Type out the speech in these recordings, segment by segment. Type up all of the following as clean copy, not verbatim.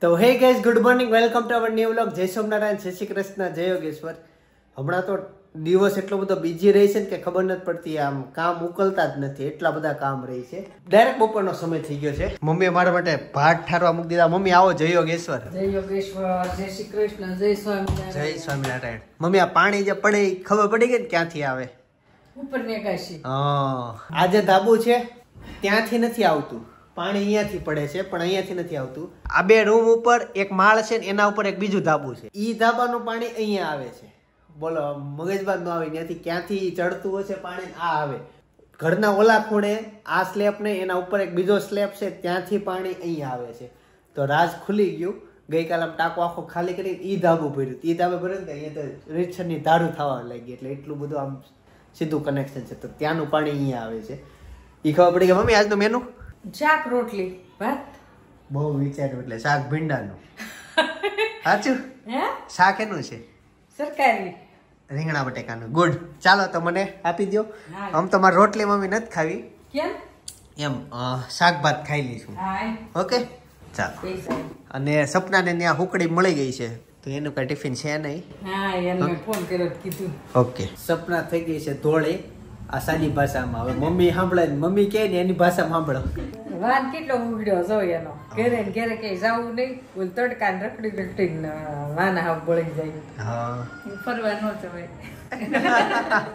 તો hey guys, good morning, welcome to our new vlog. જય સોમનારાયણ, જય શ્રી કૃષ્ણ, જય યોગેશ્વર. હમણાં તો દિવસ એટલો બધો બીજી રહી છે કે ખબર નથી પડતી, આમ કામ ઉકલતા જ નથી, એટલા બધા કામ રહી છે. ડાયરેક્ટ બપોરનો સમય થઈ ગયો છે. મમ્મીએ મારા માટે ભાત ઠારવા મૂકી દીધા. મમ્મી આવો, જય યોગેશ્વર. જય યોગેશ્વર, જય શ્રી કૃષ્ણ, જય સ્વામિનારાયણ. જય સ્વામિનારાયણ. મમ્મી, આ પાણી જે પડે ખબર પડી ગઈ ને ક્યાંથી આવે? ઉપરની આકાશી. આ જે ધાબુ છે ત્યાંથી નથી આવતું પાણી, અહીંયાથી પડે છે, પણ અહીંયાથી નથી આવતું. આ બે રૂમ ઉપર એક માળ છે ને એના ઉપર એક બીજું ધાબુ છે. ઈ ધાબાનું પાણી અહીંયા આવે છે. બોલો, મગજબાદ ન આવે ત્યાંથી ક્યાંથી ચડતું હશે પાણી. આ આવે ઘરના ઓલા ખૂણે આ સ્લેબ ને એના ઉપર એક બીજો સ્લેબ છે, ત્યાંથી પાણી અહીંયા આવે છે. તો રાજ ખુલી ગયું. ગઈકાલે ટાંકો આખો ખાલી કરી ઈ ધાબુ ભર્યું. ઈ ધાબે ભર્યું ને અહીંયા તો રીછની દારૂ થવા લાગી, એટલે એટલું બધું આમ સીધું કનેક્શન છે. તો ત્યાંનું પાણી અહીંયા આવે છે. ઈ ખબર પડી કે મમ્મી આજનું મેનુ શાક રોટલી ભાત. બહુ વિચાર્યું એટલે શાક ભીંડાનું. સાચું? હે, શાક એનું છે સરકારી રીંગણા બટેકાનું. ગુડ. ચાલો તો મને આપી દો. આમ તો મારી રોટલી મમ્મી નથી ખાવી, કેમ એમ શાક ભાત ખાઈ લઈશું. ઓકે ચાલો. અને સપનાને ત્યાં હુકડી મળી ગઈ છે, તો એનું કઈ ટિફિન છે નહીં. હા, એને ફોન કર્યો કીધું. ઓકે. સપના થઈ ગઈ છે ધોળે. આ સાદી ભાષામાં. હવે મમ્મી સાંભળે, મમ્મી કે ને એની ભાષામાં સાંભળો. વાન કેટલો ઉગડ્યો જો એનો. ઘરે ને ઘરે કઈ જવું નહીં, બોલ તડકા ને રખડી વાન હાવ બળી જાય. હા, ફરવા ન જવાય.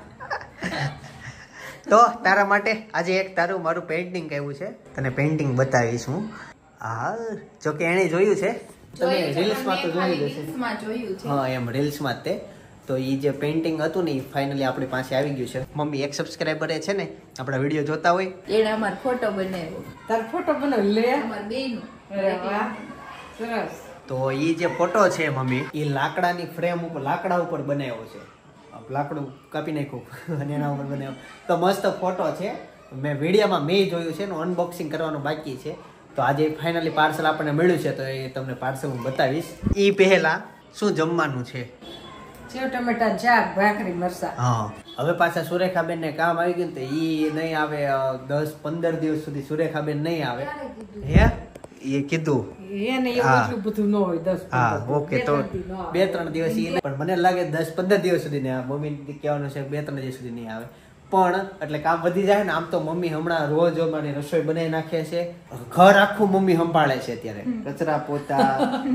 તો તારા માટે આજે એક તારું મારું પેઇન્ટિંગ આવ્યું છે, તને પેઇન્ટિંગ બતાવીશ હું. હા, જોકે એને જોયું છે, તમે રીલ્સમાં તો જોયું છે. હા, એમ રીલ્સમાં તે. તો એ જે પેઇન્ટિંગ હતું ને એ ફાઇનલી આપણી પાસે આવી ગયું છે. મમ્મી, એક સબસ્ક્રાઇબર છે ને આપણા વિડીયો જોતા હોય, એને અમાર ફોટો બનાવ્યો. તાર ફોટો બનાવ લે અમાર બેયનો. અરે વાહ, સરસ. તો એ જે ફોટો છે મમ્મી, એ લાકડાની ફ્રેમ ઉપર, લાકડા ઉપર બનાવ્યો છે. લાકડું કાપી નાખ્યું અને એના ઉપર બનાવ્યો. તો મસ્ત ફોટો છે. મેં વિડીયોમાં મેં જોયું છે, એનું અનબોક્સિંગ કરવાનું બાકી છે. તો આજે ફાઇનલી પાર્સલ આપણને મળ્યું છે, તો એ તમને પાર્સલ હું બતાવીશ. એ પહેલા શું જમવાનું છે? સેવ ટમેટા શાક, ભાખરી, મરસા. હા, હવે પાછા સુરેખાબેન ને કામ આવી ગયું, તો ઈ નહીં આવે 10-15 દિવસ સુધી. સુરેખાબેન નહીં આવે. હે, એ કીધું એને એવું એટલું બધું ન હોય. 10 હા, ઓકે. તો 2-3 દિવસ ઈ, પણ મને લાગે 10-15 દિવસ સુધી નહીં આવે. મમ્મી કહેવાનું છે 2-3 દિવસ સુધી નહીં આવે. પણ એટલે કામ વધી જાય ને. આમ તો મમ્મી હમણાં રોજ અમારી રસોઈ બનાવી નાખે છે. ઘર આખું મમ્મી સંભાળે છે અત્યારે. કચરા પોતા,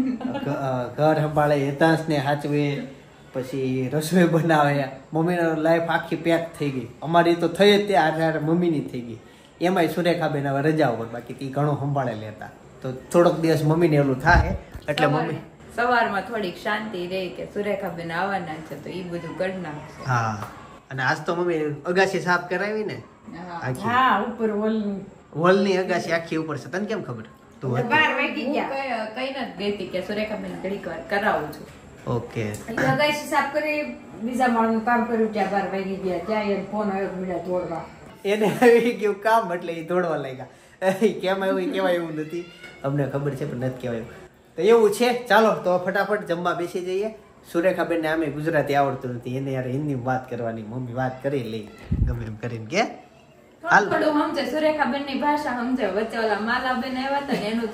ઘર સંભાળે, હેતાંશ ને હાચવે, પછી રસોઈ બનાવે. મમ્મીનો લાઈફ આખી પેક થઈ ગઈ. અમારી તો થઈ જ ત્યારે મમ્મીની થઈ ગઈ. એમાંય સુરેખાબેન હવે રજા ઉપર, બાકી તે ઘણું સંભાળે લેતા. તો થોડોક દિવસ મમ્મીને એલું થાય, એટલે મમ્મી સવારમાં થોડીક શાંતિ રહે કે સુરેખાબેન આવવાના છે, તો એ બધું કરી નાખશે. હા, અને આજ તો મમ્મી અગાસી સાફ કરાવી ને. હા, ઉપર વોલની અગાસી આખી ઉપર છે. તને કેમ ખબર? તું 12 વાગી ગયા કઈ નથી ગઈ હતી કે સુરેખાબેન ઘડીક વાર કરાવું છું. ઓકે. અગાસી સાફ કરી બીજા માળનું કામ કર્યું, ત્યાં 12 વાગી ગયા. ત્યાં એને ફોન આવ્યો, મળ્યા દોડવા. એને આવી ગયું કામ, એટલે એ દોડવા લાગ્યા. કેમ આવ્યું કહેવાય એવું નથી, અમને ખબર છે પણ નથી કહેવાયું. તો એવું છે. ચાલો તો ફટાફટ જમવા બેસી જઈએ. સુરેખાબેન ને આમે ગુજરાતી આવડતું નથી, એને યાર હિન્દીમાં વાત કરવાની. મમ્મી વાત કરી લઈ ગમે એમ કરીને કે હાલ. થોડું સમજે સુરેખાબેન ની ભાષા સમજે. વચ્ચે ઓલા માલાબેન આવ્યા હતા ને એનું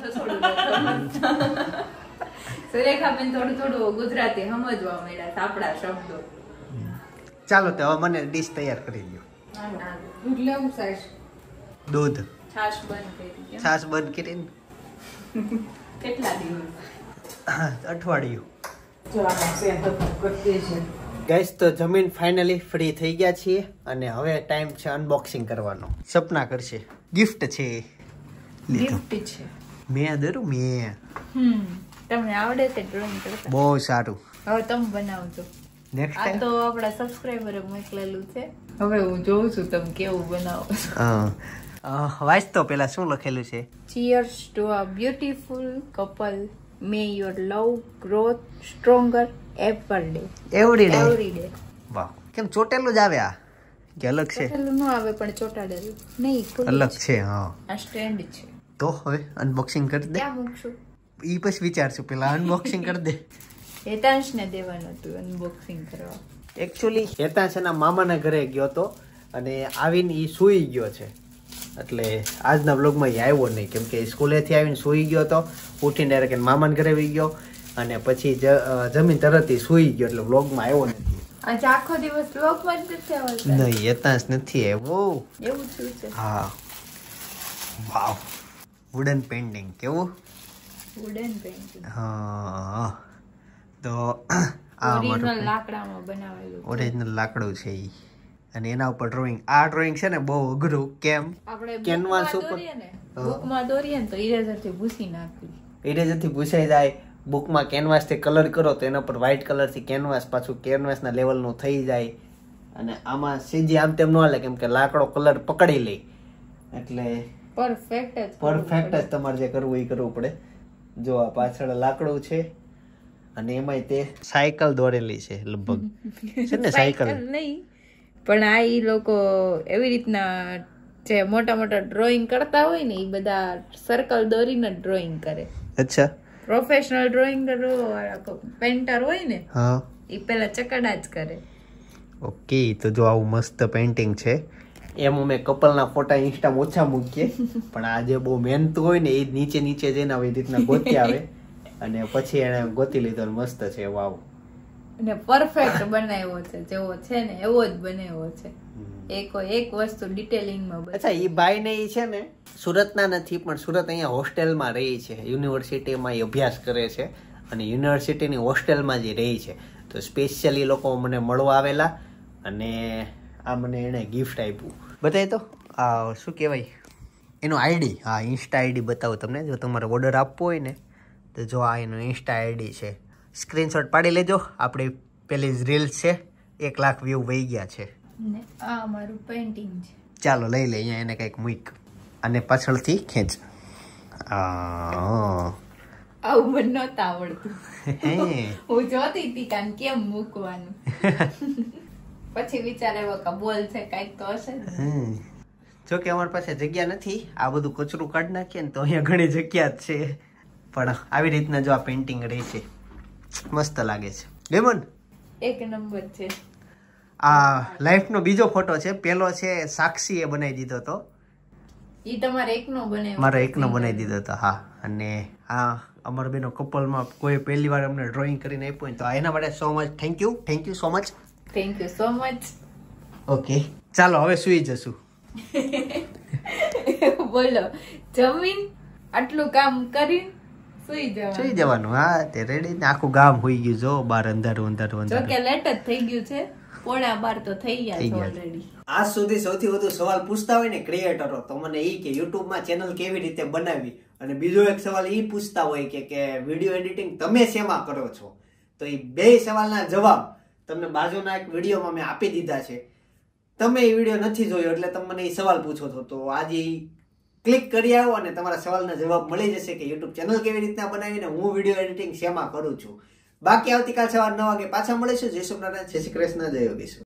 થોડું સુરેખાબેન થોડું ગુજરાતી સમજવા મળ્યા આપણા શબ્દો. ચાલો તો હવે મને ડીશ તૈયાર કરી દો. દૂધ લેવું સાહેબ? દૂધ, છાશ બંધ કરી. છાશ બંધ કરીને કેટલા દિવસ? અઠવાડિયું. જો આમાં સેન્ટર કરતી છે. ગાઈસ, તો જમીન ફાઇનલી ફ્રી થઈ ગયા છીએ, અને હવે ટાઈમ છે અનબોક્સિંગ કરવાનો. સપના કરશે. ગિફ્ટ છે, ગિફ્ટ છે. મેં દરું મેં. તમને આવડે છે ડ્રોઈંગ કરતા? બહુ સારું. હવે તમે બનાવજો. નેક્સ્ટ આ ટાઈમ તો આપણા સબસ્ક્રાઇબરે મોકલેલું છે. હવે હું જોઉં છું તમે કેવું બનાવો છો. વાંચતો પેલા શું લખેલું છે? Cheers to a beautiful couple. May your love grow stronger every day. Every day. Every day. વાહ, કેમ ચોટેલું જ આવે? આ કે અલગ છે? ચોટેલું ન આવે પણ ચોટાડેલું નહીં, ખુલ્લું અલગ છે. હા, આ સ્ટેન્ડ છે. તો હવે અનબોક્સિંગ કરી દે. ક્યાં મૂકશું? ઈ પછી વિચારશું, પેલા અનબોક્સિંગ કરી દે. હેતાંશ ને દેવાનું હતું અનબોક્સિંગ કરવા. એકચ્યુઅલી હેતાંશ એના મામાના ઘરે ગયો હતો, અને આવીને ઈ સૂઈ ગયો છે. એટલે આજના બ્લોગમાં એ આવ્યો નહીં, કેમ કે સ્કૂલેથી આવીને સૂઈ ગયો હતો, ઉઠીને ડાયરેક્ટ મામાને ઘરે આવી ગયો અને પછી જમીન તરત સૂઈ ગયો, એટલે બ્લોગમાં આવ્યો નથી. આજે આખો દિવસ વ્લોગમાં જ નથી આવતા. નહીં એતાંસ નથી આવ્યો. એવું શું છે? હા વાવ, વુડન પેઇન્ટિંગ કેવું? Wooden painting. હા તો ઓરિજિનલ લાકડામાં બનાવેલું. ઓરિજિનલ લાકડું છે ઈ, અને એના ઉપર ડ્રોઈંગ. આ ડ્રોઈંગ છે ને બહુ અઘરું. કેમ? આપણે કેનવાસ ઉપર બુકમાં દોરીએ ને તો ઇરેઝરથી ભૂસી નાખવી. ઇરેઝરથી ભૂસાઈ જાય. બુકમાં કેનવાસથી કલર કરો તો એના પર વ્હાઇટ કલરથી કેનવાસ પાછું કેનવાસના લેવલનું થઈ જાય, અને આમાં સીધી આમ તેમ ન હાલે, કેમ કે લાકડો કલર પકડી લે. એટલે પરફેક્ટ જ તમારે જે કરવું એ કરવું પડે. જો આ પાછળ લાકડું છે અને એમાંય તે સાયકલ દોરેલી છે લગભગ, છે ને સાયકલ નહીં, પણ આ ઈ લોકો એવી રીતના જે મોટા મોટા ડ્રોઈંગ કરતા હોય ને એ બધા સર્કલ દોરીને ડ્રોઈંગ કરે. અચ્છા, પ્રોફેશનલ ડ્રોઈંગ પેન્ટર હોય ને હા, એ પેલા ચકડા જ કરે. ઓકે, તો જો આવું મસ્ત પેઇન્ટિંગ છે. એમ અમે કપલના ફોટા ઇન્સ્ટામાં ઓછા મૂકીએ, પણ આ જે બહુ મહેનત હોય ને એ નીચે નીચે જઈને આવી રીતના ગોતી આવે, અને પછી એને ગોતી લીધો. મસ્ત છે, વાવ. અને પરફેક્ટ બનાવ્યો છે, જેવો છે ને એવો જ બનાવ્યો છે. એક વસ્તુ ડિટેલિંગમાં. અચ્છા, એ બાઈ ને ઈ છે ને સુરતના નથી, પણ સુરત અહીંયા હોસ્ટેલમાં રહી છે, યુનિવર્સિટીમાં એ અભ્યાસ કરે છે, અને યુનિવર્સિટીની હોસ્ટેલમાં જે રહી છે. તો સ્પેશિયલી લોકો મને મળવા આવેલા, અને આ મને એને ગિફ્ટ આપ્યું. બતાવી તો આ શું કહેવાય એનું આઈડી. હા, ઇન્સ્ટા આઈડી બતાવું તમને. જો તમારે ઓર્ડર આપવો હોય ને તો જો આ એનું ઇન્સ્ટા આઈડી છે, સ્ક્રીનશોટ પાડી લેજો. આપણી પેલી જ રીલ્સ છે, 1 લાખ વ્યૂ વહી ગયા છે. આ મારું પેઇન્ટિંગ છે. ચાલો લઈ લે, અહીંયા એને કંઈક મૂક અને પાછળથી ખેંચ. આવું મને નહોતું આવડતું. હું જોતી હતી કાન કેમ મૂકવાનું. પછી વિચાર આવ્યો કે બોલ છે કાંઈક તો હશે. જો કે અમારી પાસે જગ્યા નથી, આ બધું કચરું કાઢી નાખીએ ને તો અહીંયા ઘણી જગ્યા જ છે, પણ આવી રીતના જો આ પેઇન્ટિંગ રહી છે, મસ્ત લાગે છે. લેમન એક નંબર છે. આ લાઈફનો બીજો ફોટો છે. પેલો છે સાક્ષીએ બનાવી દીધો હતો, ઈ તમારે એકનો બનાવ્યો? મારો એકનો બનાવી દીધો હતો. હા, અને આ અમારા બેનો કપલમાં કોઈ પહેલી વાર અમને ડ્રોઈંગ કરીને આપ્યું તો એના માટે so much thank you so much. Thank you so much. Okay, ચાલો હવે સુઈ જશું. બોલો, જમીન આટલું કામ કરી સુઈ જવાનું. હા, તે રેડી ને આખું ગામ હોઈ ગયું. જો બાર અંધારું. જો કે લેટ જ થઈ ગયું છે, 11:15 તો થઈ ગયા છે ઓલરેડી. આજ સુધી સૌથી વધુ સવાલ પૂછતા હોય ને ક્રિએટરો, તો મને ઈ કે યુટ્યુબમાં ચેનલ કેવી રીતે બનાવી, અને બીજો એક સવાલ ઈ પૂછતા હોય કે વિડીયો એડિટિંગ તમે શેમાં કરો છો. તો એ બે સવાલના જવાબ તમને બાજુના એક વિડીયોમાં મેં આપી દીધા છે. તમે એ વિડીયો નથી જોયો એટલે તમે મને એ સવાલ પૂછો છો, તો આજે ક્લિક કરી આવો અને તમારા સવાલના જવાબ મળી જશે કે યુટ્યુબ ચેનલ કેવી રીતના બનાવીને હું વિડીયો એડિટિંગ શેમાં કરું છું. બાકી આવતીકાલ સવાર 9 વાગે પાછા મળીશું. જય શ્રી કૃષ્ણ, જય શ્રી કૃષ્ણ, જય યોગેશ્વર.